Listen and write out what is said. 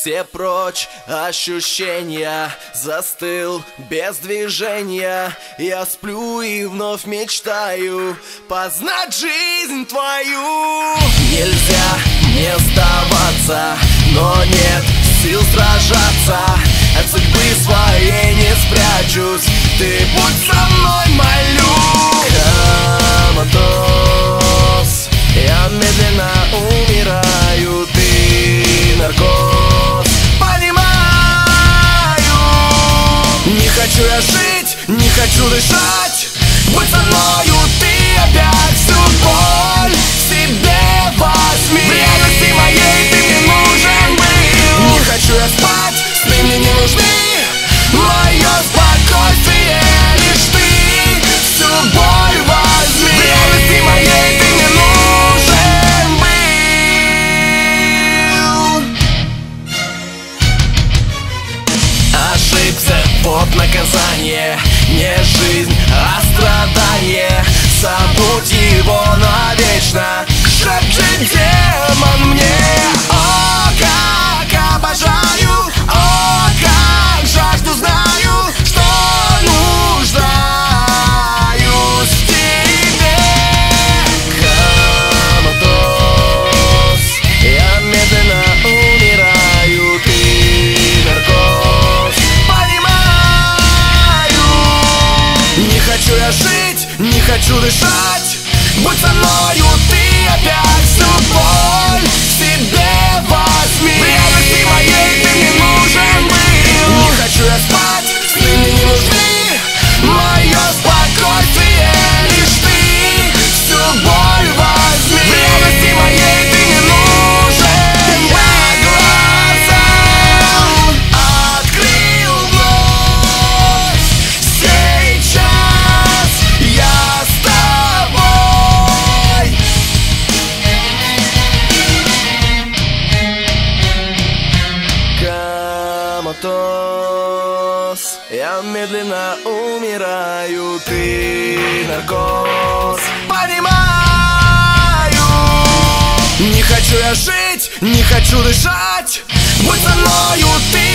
все прочь ощущения, застыл без движения. Я сплю и вновь мечтаю познать жизнь твою. Нельзя не сдаваться, но нет сил сражаться. От судьбы своей не спрячусь, ты будь со мной, молю. Коматоз, я медленно умираю, ты наркоз, понимаю. Не хочу я жить, не хочу дышать, будь со мною, ты опять всю боль в себе возьми. В реальности моей ты мне нужен был. Не хочу я спать, сны мне не нужны, мое спокойствие лишь ты. Всю боль возьми. В реальности моей ты мне нужен был. Ошибся, вот наказание, не жизнь, а страдание. Забудь его навечно, шепчет демон мне. О, как обожаю, о, как жажду знаю, что нуждаюсь в тебе. Коматоз, я медленно умираю, ты наркоз, понимаю. Не хочу я жить, не хочу дышать, будь со мною, ты опять всю боль в себе возьми. В реальности моей ты мне нужен был. Не хочу я спать, сны мне не нужны, мое спокойствие лишь ты. Всю боль возьми. В реальности моей ты мне нужен. Я глаза открыл вновь, сейчас я с тобой. Коматоз, я медленно умираю, ты наркоз, понимаю. Не хочу я жить, не хочу дышать, будь со мною, ты